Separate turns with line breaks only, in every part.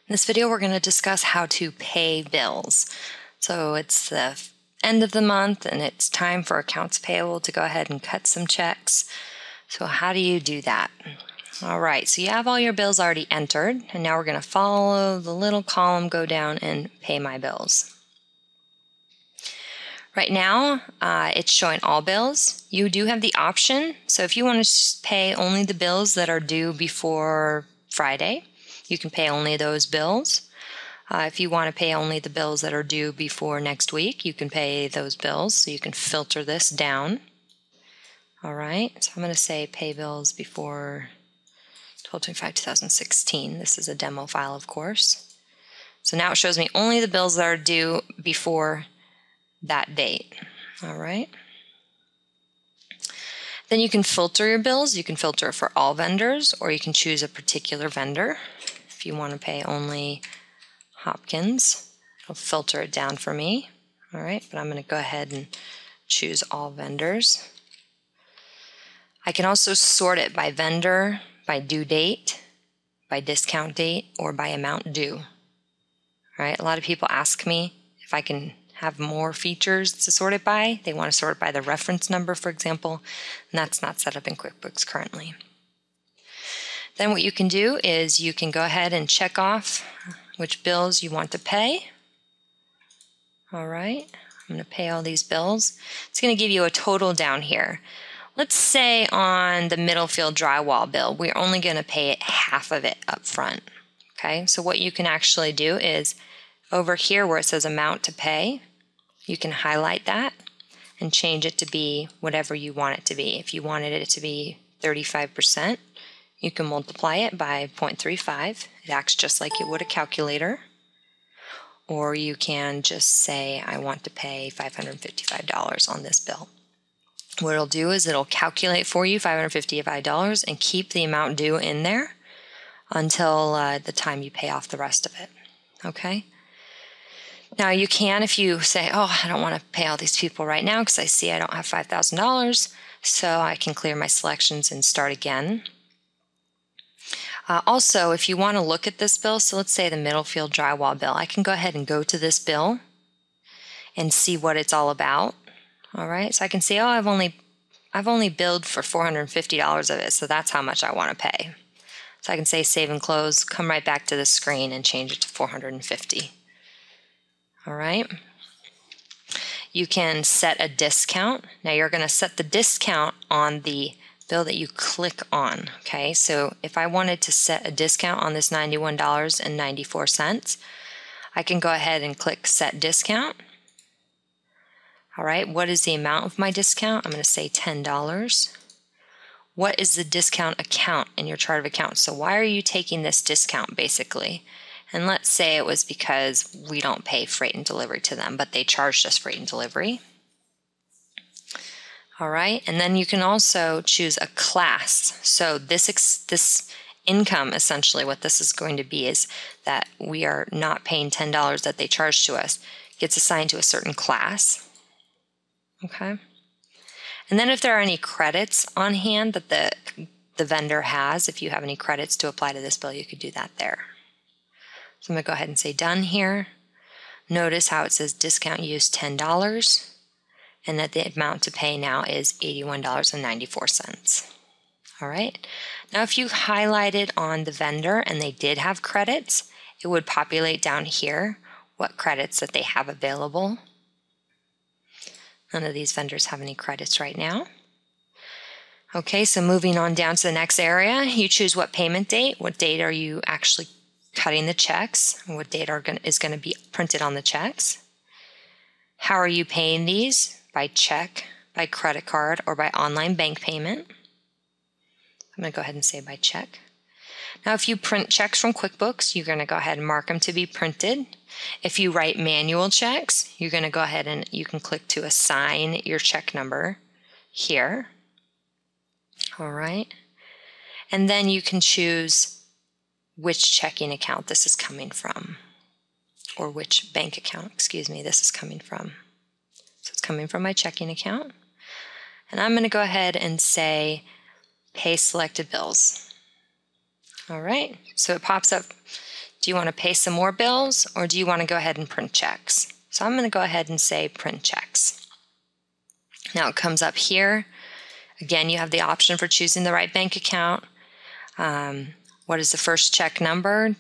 In this video, we're going to discuss how to pay bills. So it's the end of the month and it's time for accounts payable to go ahead and cut some checks. So how do you do that? All right, so you have all your bills already entered, and now we're going to follow the little column, go down and pay my bills. Right now, it's showing all bills. You do have the option, so if you want to pay only the bills that are due before Friday, you can pay only those bills. If you want to pay only the bills that are due before next week, you can pay those bills, so you can filter this down. All right, so I'm going to say pay bills before 12/25/2016. This is a demo file, of course. So now it shows me only the bills that are due before that date. All right. Then you can filter your bills. You can filter for all vendors, or you can choose a particular vendor. If you want to pay only Hopkins, it'll filter it down for me. All right, but I'm going to go ahead and choose all vendors. I can also sort it by vendor, by due date, by discount date, or by amount due. All right, a lot of people ask me if I can have more features to sort it by. They want to sort it by the reference number, for example, and that's not set up in QuickBooks currently. Then what you can do is you can go ahead and check off which bills you want to pay. All right, I'm going to pay all these bills. It's going to give you a total down here. Let's say on the Middlefield drywall bill, we're only going to pay it half of it up front. Okay, so what you can actually do is over here where it says amount to pay, you can highlight that and change it to be whatever you want it to be. If you wanted it to be 35%, you can multiply it by 0.35. It acts just like it would a calculator. Or you can just say, I want to pay $555 on this bill. What it'll do is it'll calculate for you $555 and keep the amount due in there until the time you pay off the rest of it. Okay? Now you can, if you say, oh, I don't want to pay all these people right now because I see I don't have $5,000, so I can clear my selections and start again. Also, if you want to look at this bill, so let's say the Middlefield drywall bill, I can go ahead and go to this bill and see what it's all about. All right, so I can see, oh, I've only billed for $450 of it, so that's how much I want to pay. So I can say save and close, come right back to the screen and change it to $450. All right. You can set a discount. Now you're going to set the discount on the bill that you click on. Okay, so if I wanted to set a discount on this $91.94, I can go ahead and click set discount. All right, what is the amount of my discount? I'm going to say $10. What is the discount account in your chart of accounts? So why are you taking this discount basically? And let's say it was because we don't pay freight and delivery to them, but they charged us freight and delivery. All right, and then you can also choose a class. So this income, essentially what this is going to be is that we are not paying $10 that they charge to us. It gets assigned to a certain class. Okay. And then if there are any credits on hand that the vendor has, if you have any credits to apply to this bill, you could do that there. So I'm going to go ahead and say done here. Notice how it says discount used $10 and that the amount to pay now is $81.94. All right. Now if you highlighted on the vendor and they did have credits, it would populate down here what credits that they have available. None of these vendors have any credits right now. Okay, so moving on down to the next area, you choose what payment date. What date are you actually cutting the checks? And what date is going to be printed on the checks? How are you paying these? By check, by credit card, or by online bank payment? I'm going to go ahead and say by check. Now, if you print checks from QuickBooks, you're going to go ahead and mark them to be printed. If you write manual checks, you're going to go ahead and you can click to assign your check number here. All right. And then you can choose which checking account this is coming from, or which bank account, excuse me, this is coming from. So it's coming from my checking account. And I'm going to go ahead and say pay selected bills. All right, so it pops up Do you want to pay some more bills, or do you want to go ahead and print checks? So I'm going to go ahead and say print checks. Now it comes up here. Again, you have the option for choosing the right bank account. What is the first check number?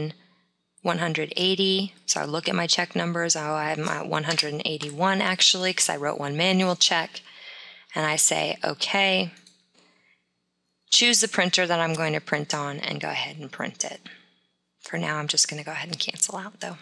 10180. So I look at my check numbers. Oh, I'm at 181 actually, because I wrote one manual check. And I say, okay. Choose the printer that I'm going to print on and go ahead and print it. For now, I'm just going to go ahead and cancel out though.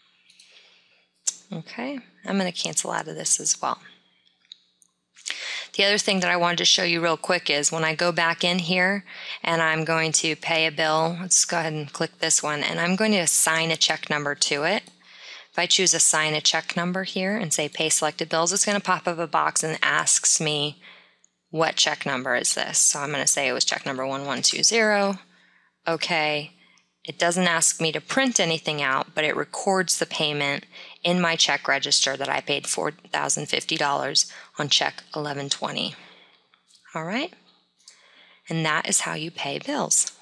Okay, I'm going to cancel out of this as well. The other thing that I wanted to show you real quick is when I go back in here and I'm going to pay a bill, let's go ahead and click this one, and I'm going to assign a check number to it. If I choose assign a check number here and say pay selected bills, it's going to pop up a box and asks me what check number is this. So I'm going to say it was check number 1120. Okay. It doesn't ask me to print anything out, but it records the payment in my check register that I paid $4,050 on check 1120. All right? And that is how you pay bills.